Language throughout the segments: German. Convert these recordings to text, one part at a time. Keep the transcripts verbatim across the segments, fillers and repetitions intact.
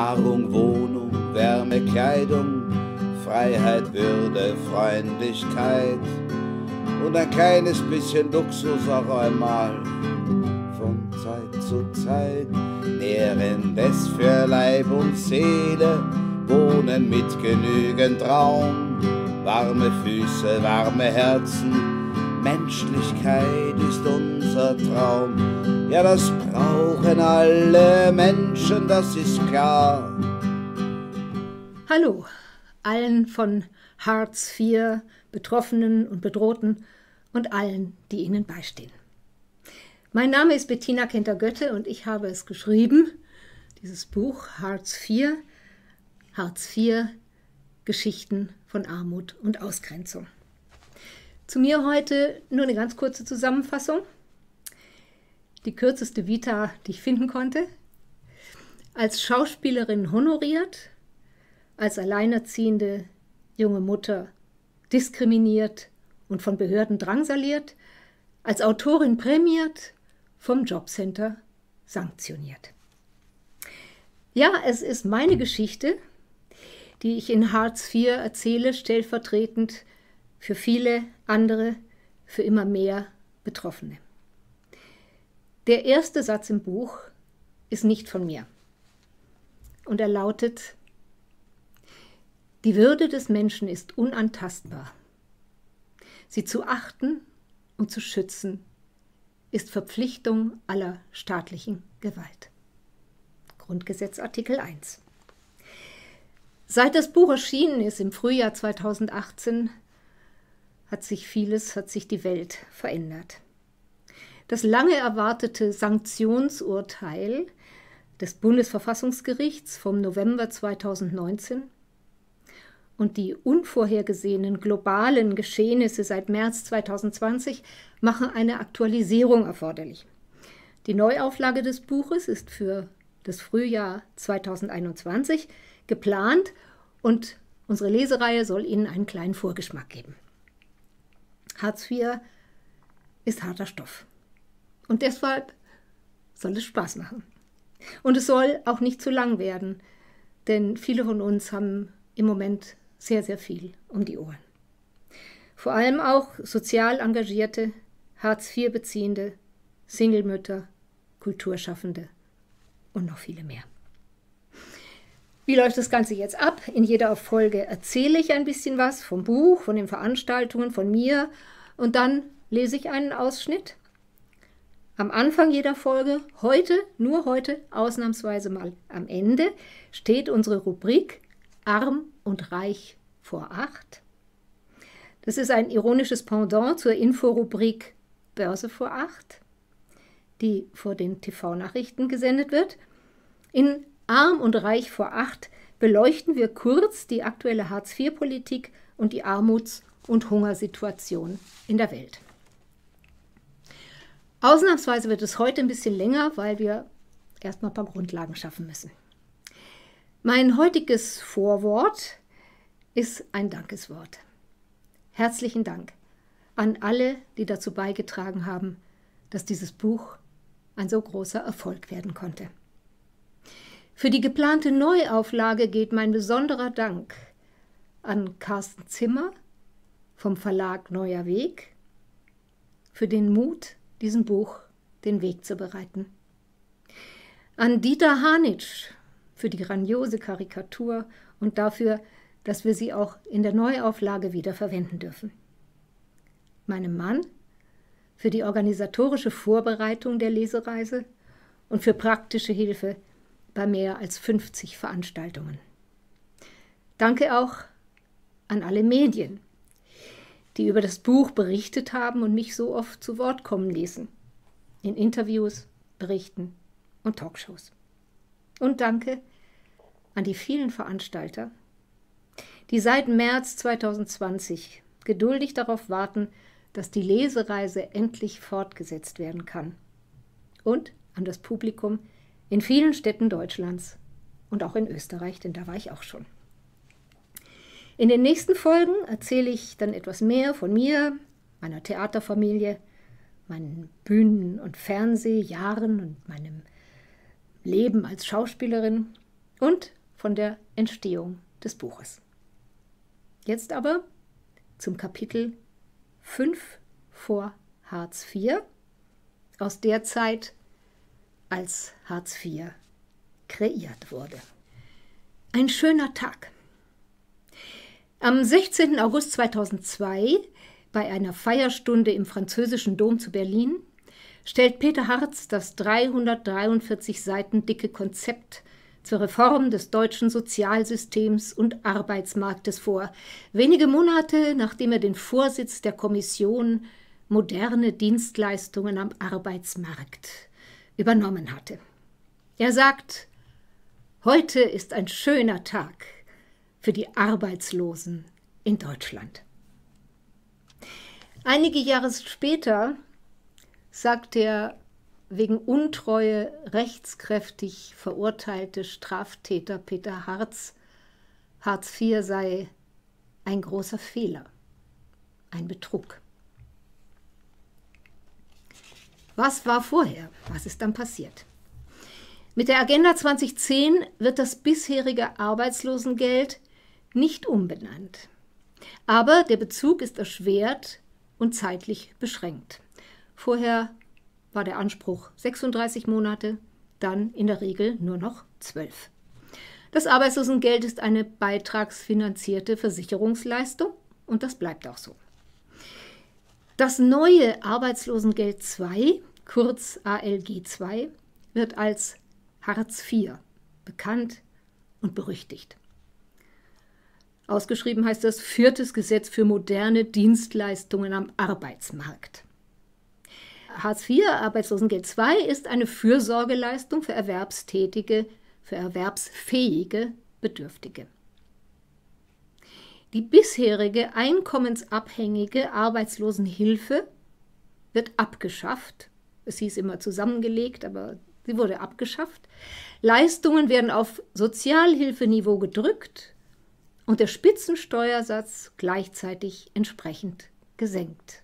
Nahrung, Wohnung, Wärme, Kleidung, Freiheit, Würde, Freundlichkeit und ein kleines bisschen Luxus auch einmal. Von Zeit zu Zeit Nährendes für Leib und Seele, wohnen mit genügend Raum, warme Füße, warme Herzen, Menschlichkeit ist unser Traum. Ja, das brauchen alle Menschen, das ist klar. Hallo, allen von Hartz vier Betroffenen und Bedrohten und allen, die ihnen beistehen. Mein Name ist Bettina Kenter-Götte und ich habe es geschrieben, dieses Buch Hartz vier, Hartz vier, Geschichten von Armut und Ausgrenzung. Zu mir heute nur eine ganz kurze Zusammenfassung. Die kürzeste Vita, die ich finden konnte. Als Schauspielerin honoriert, als alleinerziehende junge Mutter diskriminiert und von Behörden drangsaliert, als Autorin prämiert, vom Jobcenter sanktioniert. Ja, es ist meine Geschichte, die ich in Hartz vier erzähle, stellvertretend für viele andere, für immer mehr Betroffene. Der erste Satz im Buch ist nicht von mir und er lautet: Die Würde des Menschen ist unantastbar. Sie zu achten und zu schützen ist Verpflichtung aller staatlichen Gewalt. Grundgesetz Artikel eins. Seit das Buch erschienen ist im Frühjahr zweitausendachtzehn, hat sich vieles, hat sich die Welt verändert. Das lange erwartete Sanktionsurteil des Bundesverfassungsgerichts vom November zweitausendneunzehn und die unvorhergesehenen globalen Geschehnisse seit März zweitausendzwanzig machen eine Aktualisierung erforderlich. Die Neuauflage des Buches ist für das Frühjahr zweitausendeinundzwanzig geplant und unsere Lesereihe soll Ihnen einen kleinen Vorgeschmack geben. Hartz vier ist harter Stoff und deshalb soll es Spaß machen. Und es soll auch nicht zu lang werden, denn viele von uns haben im Moment sehr, sehr viel um die Ohren. Vor allem auch sozial engagierte, Hartz vier Beziehende, Singlemütter, Kulturschaffende und noch viele mehr. Wie läuft das Ganze jetzt ab? In jeder Folge erzähle ich ein bisschen was vom Buch, von den Veranstaltungen, von mir und dann lese ich einen Ausschnitt. Am Anfang jeder Folge, heute, nur heute, ausnahmsweise mal am Ende, steht unsere Rubrik Arm und Reich vor acht. Das ist ein ironisches Pendant zur Inforubrik Börse vor acht, die vor den T V-Nachrichten gesendet wird. In Arm und Reich vor acht beleuchten wir kurz die aktuelle Hartz vier Politik und die Armuts- und Hungersituation in der Welt. Ausnahmsweise wird es heute ein bisschen länger, weil wir erstmal ein paar Grundlagen schaffen müssen. Mein heutiges Vorwort ist ein Dankeswort. Herzlichen Dank an alle, die dazu beigetragen haben, dass dieses Buch ein so großer Erfolg werden konnte. Für die geplante Neuauflage geht mein besonderer Dank an Carsten Zimmer vom Verlag Neuer Weg für den Mut, diesem Buch den Weg zu bereiten. An Dieter Hanitsch für die grandiose Karikatur und dafür, dass wir sie auch in der Neuauflage wieder verwenden dürfen. Meinem Mann für die organisatorische Vorbereitung der Lesereise und für praktische Hilfe bei mehr als fünfzig Veranstaltungen. Danke auch an alle Medien, die über das Buch berichtet haben und mich so oft zu Wort kommen ließen, in Interviews, Berichten und Talkshows. Und danke an die vielen Veranstalter, die seit März zweitausendzwanzig geduldig darauf warten, dass die Lesereise endlich fortgesetzt werden kann. Und an das Publikum in vielen Städten Deutschlands und auch in Österreich, denn da war ich auch schon. In den nächsten Folgen erzähle ich dann etwas mehr von mir, meiner Theaterfamilie, meinen Bühnen- und Fernsehjahren und meinem Leben als Schauspielerin und von der Entstehung des Buches. Jetzt aber zum Kapitel fünf vor Hartz vier, aus der Zeit, als Hartz vier kreiert wurde. Ein schöner Tag. Am sechzehnten August zweitausendzwei, bei einer Feierstunde im Französischen Dom zu Berlin, stellt Peter Hartz das dreihundertdreiundvierzig Seiten dicke Konzept zur Reform des deutschen Sozialsystems und Arbeitsmarktes vor, wenige Monate nachdem er den Vorsitz der Kommission Moderne Dienstleistungen am Arbeitsmarkt übernommen hatte. Er sagt: Heute ist ein schöner Tag für die Arbeitslosen in Deutschland. Einige Jahre später sagt der wegen Untreue rechtskräftig verurteilte Straftäter Peter Hartz, Hartz vier sei ein großer Fehler, ein Betrug. Was war vorher? Was ist dann passiert? Mit der Agenda zweitausendzehn wird das bisherige Arbeitslosengeld nicht umbenannt. Aber der Bezug ist erschwert und zeitlich beschränkt. Vorher war der Anspruch sechsunddreißig Monate, dann in der Regel nur noch zwölf. Das Arbeitslosengeld ist eine beitragsfinanzierte Versicherungsleistung und das bleibt auch so. Das neue Arbeitslosengeld zwei, kurz A L G zwei, wird als Hartz vier bekannt und berüchtigt. Ausgeschrieben heißt das Viertes Gesetz für moderne Dienstleistungen am Arbeitsmarkt. Hartz vier, Arbeitslosengeld zwei, ist eine Fürsorgeleistung für erwerbstätige, für erwerbsfähige Bedürftige. Die bisherige einkommensabhängige Arbeitslosenhilfe wird abgeschafft. Es hieß immer zusammengelegt, aber sie wurde abgeschafft. Leistungen werden auf Sozialhilfeniveau gedrückt und der Spitzensteuersatz gleichzeitig entsprechend gesenkt.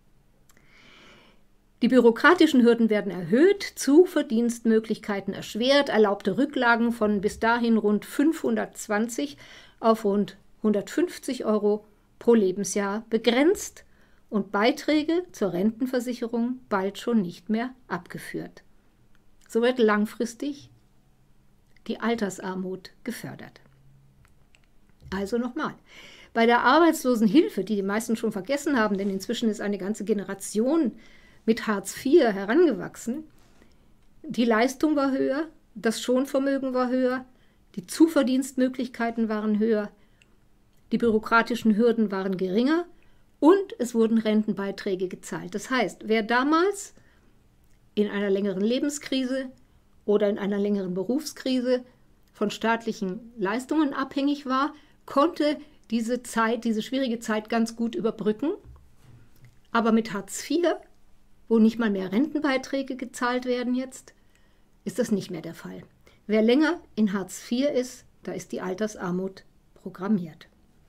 Die bürokratischen Hürden werden erhöht, Zuverdienstmöglichkeiten erschwert, erlaubte Rücklagen von bis dahin rund fünfhundertzwanzig auf rund hundertfünfzig Euro pro Lebensjahr begrenzt und Beiträge zur Rentenversicherung bald schon nicht mehr abgeführt. So wird langfristig die Altersarmut gefördert. Also nochmal, bei der Arbeitslosenhilfe, die die meisten schon vergessen haben, denn inzwischen ist eine ganze Generation mit Hartz vier herangewachsen, die Leistung war höher, das Schonvermögen war höher, die Zuverdienstmöglichkeiten waren höher, die bürokratischen Hürden waren geringer und es wurden Rentenbeiträge gezahlt. Das heißt, wer damals in einer längeren Lebenskrise oder in einer längeren Berufskrise von staatlichen Leistungen abhängig war, konnte diese Zeit, diese schwierige Zeit ganz gut überbrücken. Aber mit Hartz vier, wo nicht mal mehr Rentenbeiträge gezahlt werden jetzt, ist das nicht mehr der Fall. Wer länger in Hartz vier ist, da ist die Altersarmut programmiert.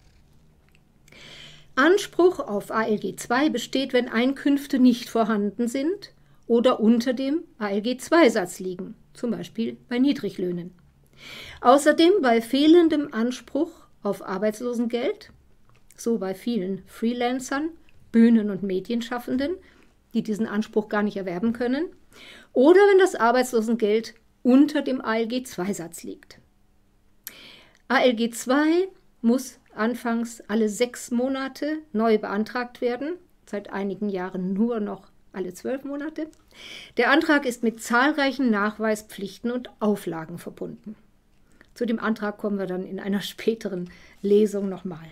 Anspruch auf A L G zwei besteht, wenn Einkünfte nicht vorhanden sind oder unter dem A L G zwei Satz liegen, zum Beispiel bei Niedriglöhnen. Außerdem bei fehlendem Anspruch auf Arbeitslosengeld, so bei vielen Freelancern, Bühnen- und Medienschaffenden, die diesen Anspruch gar nicht erwerben können, oder wenn das Arbeitslosengeld unter dem A L G zwei Satz liegt. A L G zwei muss anfangs alle sechs Monate neu beantragt werden, seit einigen Jahren nur noch alle zwölf Monate. Der Antrag ist mit zahlreichen Nachweispflichten und Auflagen verbunden. Zu dem Antrag kommen wir dann in einer späteren Lesung nochmal.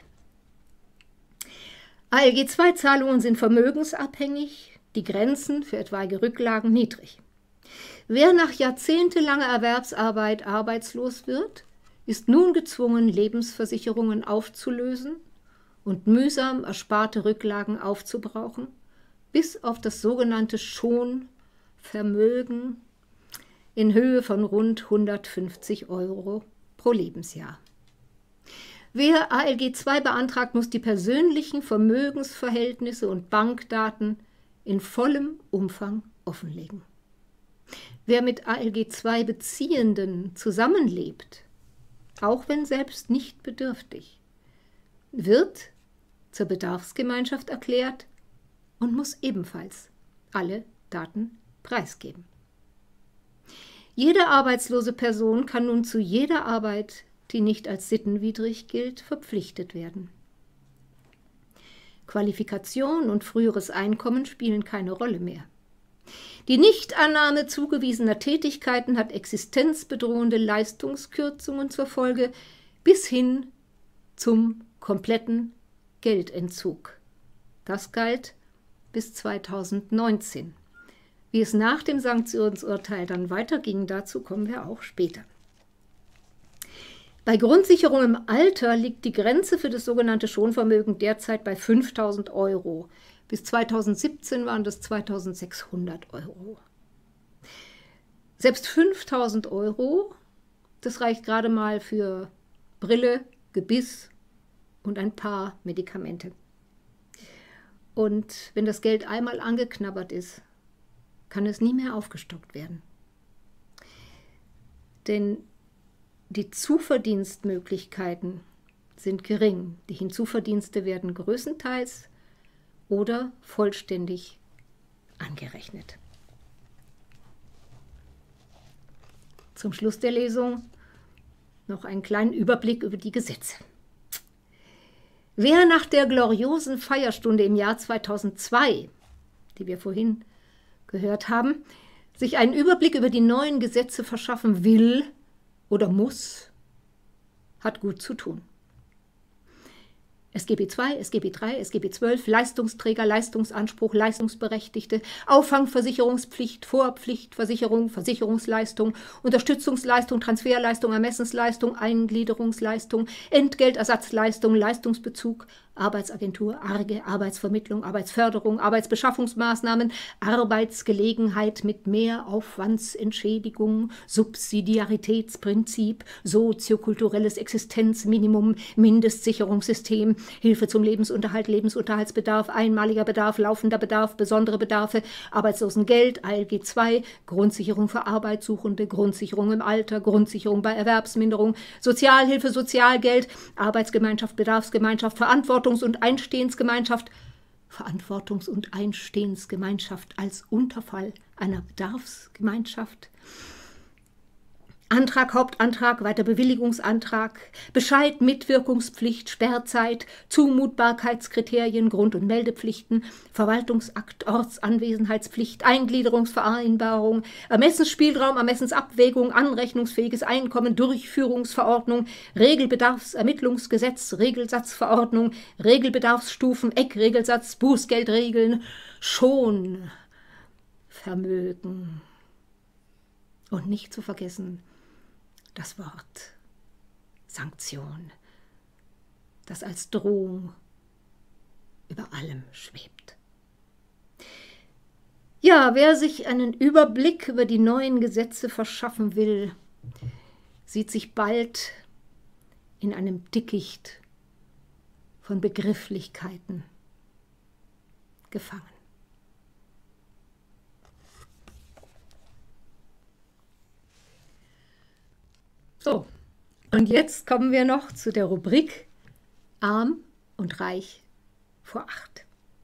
A L G zwei Zahlungen sind vermögensabhängig, die Grenzen für etwaige Rücklagen niedrig. Wer nach jahrzehntelanger Erwerbsarbeit arbeitslos wird, ist nun gezwungen, Lebensversicherungen aufzulösen und mühsam ersparte Rücklagen aufzubrauchen, bis auf das sogenannte Schonvermögen in Höhe von rund hundertfünfzig Euro pro Lebensjahr. Wer A L G zwei beantragt, muss die persönlichen Vermögensverhältnisse und Bankdaten in vollem Umfang offenlegen. Wer mit A L G zwei Beziehenden zusammenlebt, auch wenn selbst nicht bedürftig, wird zur Bedarfsgemeinschaft erklärt und muss ebenfalls alle Daten preisgeben. Jede arbeitslose Person kann nun zu jeder Arbeit, die nicht als sittenwidrig gilt, verpflichtet werden. Qualifikation und früheres Einkommen spielen keine Rolle mehr. Die Nichtannahme zugewiesener Tätigkeiten hat existenzbedrohende Leistungskürzungen zur Folge bis hin zum kompletten Geldentzug. Das galt bis zweitausendneunzehn. Wie es nach dem Sanktionsurteil dann weiterging, dazu kommen wir auch später. Bei Grundsicherung im Alter liegt die Grenze für das sogenannte Schonvermögen derzeit bei fünftausend Euro. Bis zweitausendsiebzehn waren das zweitausendsechshundert Euro. Selbst fünftausend Euro, das reicht gerade mal für Brille, Gebiss und ein paar Medikamente. Und wenn das Geld einmal angeknabbert ist, kann es nie mehr aufgestockt werden. Denn die Zuverdienstmöglichkeiten sind gering. Die Hinzuverdienste werden größtenteils oder vollständig angerechnet. Zum Schluss der Lesung noch einen kleinen Überblick über die Gesetze. Wer nach der gloriosen Feierstunde im Jahr zweitausendzwei, die wir vorhin gehört haben, sich einen Überblick über die neuen Gesetze verschaffen will oder muss, hat gut zu tun. S G B zwei, S G B drei, S G B zwölf, Leistungsträger, Leistungsanspruch, Leistungsberechtigte, Auffangversicherungspflicht, Vorpflichtversicherung, Versicherungsleistung, Unterstützungsleistung, Transferleistung, Ermessensleistung, Eingliederungsleistung, Entgeltersatzleistung, Leistungsbezug, Arbeitsagentur, Arge, Arbeitsvermittlung, Arbeitsförderung, Arbeitsbeschaffungsmaßnahmen, Arbeitsgelegenheit mit Mehraufwandsentschädigung, Subsidiaritätsprinzip, soziokulturelles Existenzminimum, Mindestsicherungssystem, Hilfe zum Lebensunterhalt, Lebensunterhaltsbedarf, einmaliger Bedarf, laufender Bedarf, besondere Bedarfe, Arbeitslosengeld, A L G zwei, Grundsicherung für Arbeitssuchende, Grundsicherung im Alter, Grundsicherung bei Erwerbsminderung, Sozialhilfe, Sozialgeld, Arbeitsgemeinschaft, Bedarfsgemeinschaft, Verantwortungs- und Einstehensgemeinschaft, Verantwortungs- und Einstehensgemeinschaft als Unterfall einer Bedarfsgemeinschaft, Antrag, Hauptantrag, Weiterbewilligungsantrag, Bescheid, Mitwirkungspflicht, Sperrzeit, Zumutbarkeitskriterien, Grund- und Meldepflichten, Verwaltungsakt, Ortsanwesenheitspflicht, Eingliederungsvereinbarung, Ermessensspielraum, Ermessensabwägung, anrechnungsfähiges Einkommen, Durchführungsverordnung, Regelbedarfsermittlungsgesetz, Regelsatzverordnung, Regelbedarfsstufen, Eckregelsatz, Bußgeldregeln, Schonvermögen. Und nicht zu vergessen, das Wort Sanktion, das als Drohung über allem schwebt. Ja, wer sich einen Überblick über die neuen Gesetze verschaffen will, sieht sich bald in einem Dickicht von Begrifflichkeiten gefangen. So, und jetzt kommen wir noch zu der Rubrik Arm und Reich vor acht.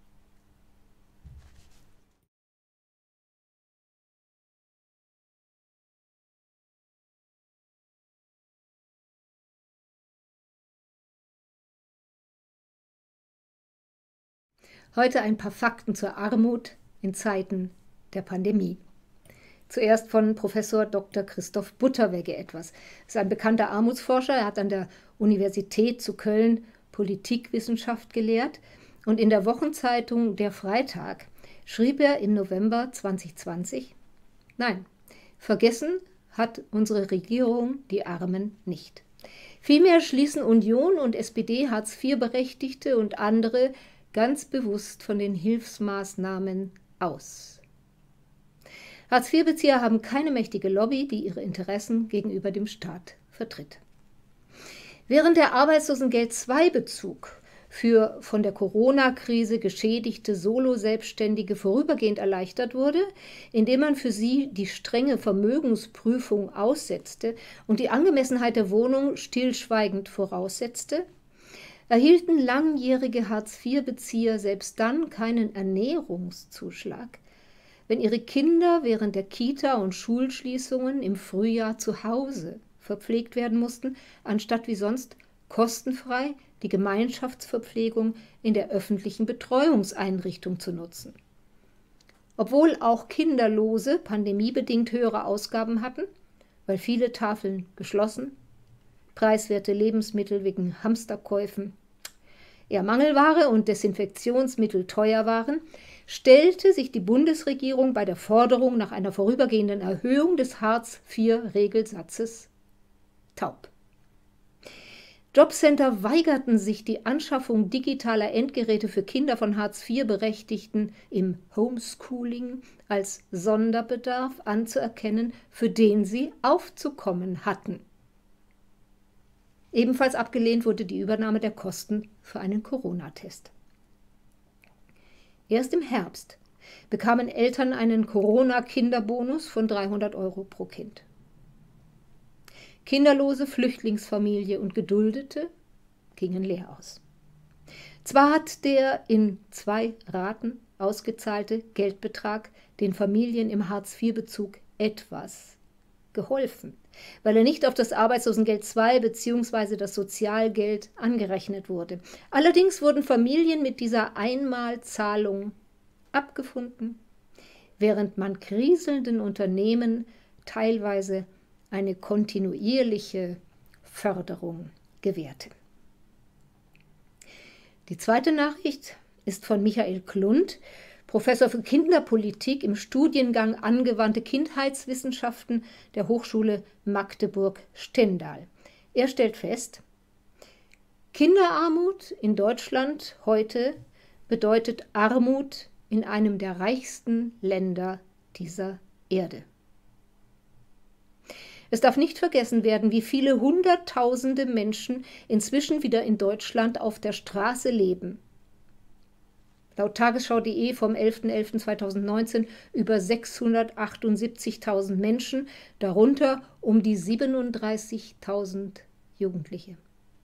Heute ein paar Fakten zur Armut in Zeiten der Pandemie. Zuerst von Professor Doktor Christoph Butterwegge etwas. Er ist ein bekannter Armutsforscher. Er hat an der Universität zu Köln Politikwissenschaft gelehrt. Und in der Wochenzeitung Der Freitag schrieb er im November zweitausendzwanzig, nein, vergessen hat unsere Regierung die Armen nicht. Vielmehr schließen Union und S P D Hartz vier Berechtigte und andere ganz bewusst von den Hilfsmaßnahmen aus. Hartz vier Bezieher haben keine mächtige Lobby, die ihre Interessen gegenüber dem Staat vertritt. Während der Arbeitslosengeld zwei Bezug für von der Corona-Krise geschädigte Solo-Selbstständige vorübergehend erleichtert wurde, indem man für sie die strenge Vermögensprüfung aussetzte und die Angemessenheit der Wohnung stillschweigend voraussetzte, erhielten langjährige Hartz-vier-Bezieher selbst dann keinen Ernährungszuschlag, wenn ihre Kinder während der Kita- und Schulschließungen im Frühjahr zu Hause verpflegt werden mussten, anstatt wie sonst kostenfrei die Gemeinschaftsverpflegung in der öffentlichen Betreuungseinrichtung zu nutzen. Obwohl auch Kinderlose pandemiebedingt höhere Ausgaben hatten, weil viele Tafeln geschlossen, preiswerte Lebensmittel wegen Hamsterkäufen, eher Mangelware und Desinfektionsmittel teuer waren, stellte sich die Bundesregierung bei der Forderung nach einer vorübergehenden Erhöhung des Hartz-vier-Regelsatzes taub. Jobcenter weigerten sich, die Anschaffung digitaler Endgeräte für Kinder von Hartz-vier-Berechtigten im Homeschooling als Sonderbedarf anzuerkennen, für den sie aufzukommen hatten. Ebenfalls abgelehnt wurde die Übernahme der Kosten für einen Corona-Test. Erst im Herbst bekamen Eltern einen Corona-Kinderbonus von dreihundert Euro pro Kind. Kinderlose, Flüchtlingsfamilie und Geduldete gingen leer aus. Zwar hat der in zwei Raten ausgezahlte Geldbetrag den Familien im Hartz-vier-Bezug etwas geholfen, weil er nicht auf das Arbeitslosengeld zwei bzw. das Sozialgeld angerechnet wurde. Allerdings wurden Familien mit dieser Einmalzahlung abgefunden, während man kriselnden Unternehmen teilweise eine kontinuierliche Förderung gewährte. Die zweite Nachricht ist von Michael Klund, Professor für Kinderpolitik im Studiengang Angewandte Kindheitswissenschaften der Hochschule Magdeburg-Stendal. Er stellt fest, Kinderarmut in Deutschland heute bedeutet Armut in einem der reichsten Länder dieser Erde. Es darf nicht vergessen werden, wie viele Hunderttausende Menschen inzwischen wieder in Deutschland auf der Straße leben. Laut Tagesschau punkt de vom elfter elfter zweitausendneunzehn über sechshundertachtundsiebzigtausend Menschen, darunter um die siebenunddreißigtausend Jugendliche.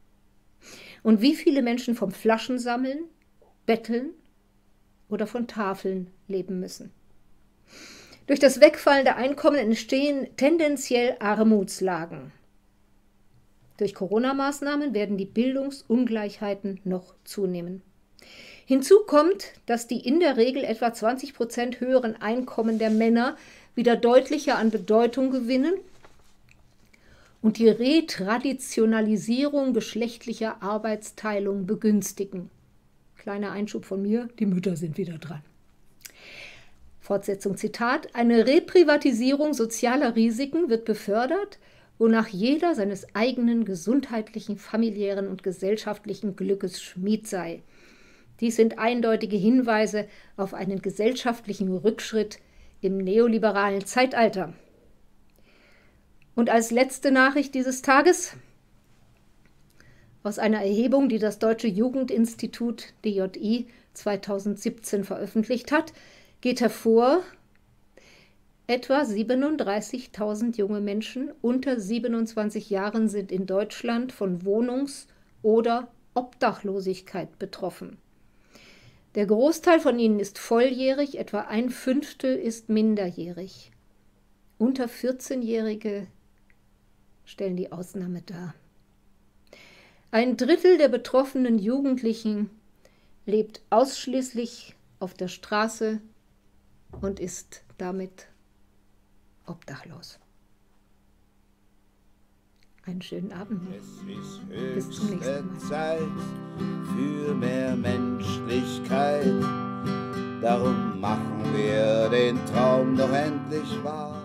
Und wie viele Menschen vom Flaschensammeln, Betteln oder von Tafeln leben müssen. Durch das Wegfallen der Einkommen entstehen tendenziell Armutslagen. Durch Corona-Maßnahmen werden die Bildungsungleichheiten noch zunehmen. Hinzu kommt, dass die in der Regel etwa zwanzig Prozent höheren Einkommen der Männer wieder deutlicher an Bedeutung gewinnen und die Retraditionalisierung geschlechtlicher Arbeitsteilung begünstigen. Kleiner Einschub von mir, die Mütter sind wieder dran. Fortsetzung Zitat, eine Reprivatisierung sozialer Risiken wird befördert, wonach jeder seines eigenen gesundheitlichen, familiären und gesellschaftlichen Glückes Schmied sei. Dies sind eindeutige Hinweise auf einen gesellschaftlichen Rückschritt im neoliberalen Zeitalter. Und als letzte Nachricht dieses Tages aus einer Erhebung, die das Deutsche Jugendinstitut D J I zweitausendsiebzehn veröffentlicht hat, geht hervor, etwa siebenunddreißigtausend junge Menschen unter siebenundzwanzig Jahren sind in Deutschland von Wohnungs- oder Obdachlosigkeit betroffen. Der Großteil von ihnen ist volljährig, etwa ein Fünftel ist minderjährig. Unter vierzehnjährige stellen die Ausnahme dar. Ein Drittel der betroffenen Jugendlichen lebt ausschließlich auf der Straße und ist damit obdachlos. Einen schönen Abend. Es ist höchste Zeit für mehr Menschlichkeit. Darum machen wir den Traum doch endlich wahr.